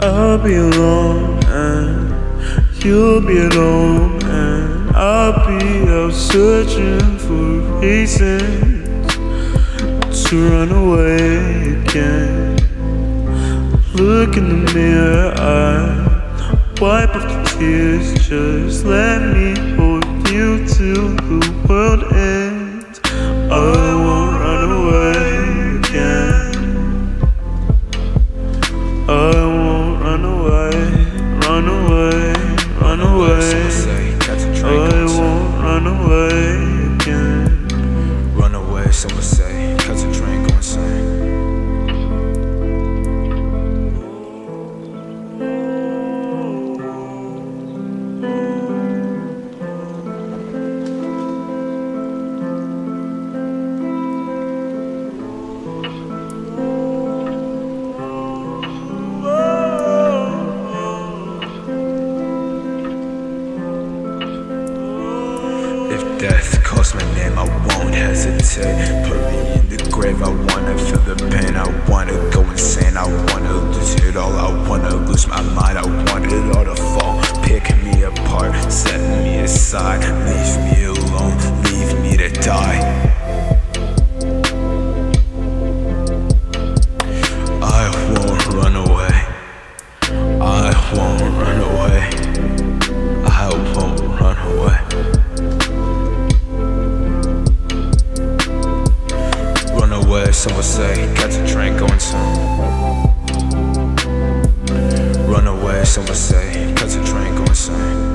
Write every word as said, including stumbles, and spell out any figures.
I'll be alone and you'll be alone, and I'll be out searching for reasons to run away again. Look in the mirror, I wipe off the tears. Just let me hold you till the world ends. I won't run away again. I won't run away, run away, run away. I won't run away again. Run away, someone say, catch a train, go insane. If death calls my name, I won't hesitate. Put me in the grave, I wanna feel the pain. I wanna go insane, I wanna lose it all. I wanna lose my mind, I want it all to fall. Pick me apart, set me aside. Leave me alone, leave me to die. I won't run away, I won't run away, I won't run away. Run away, someone say, catch a train, go insane. Run away, someone say, catch a train, go insane.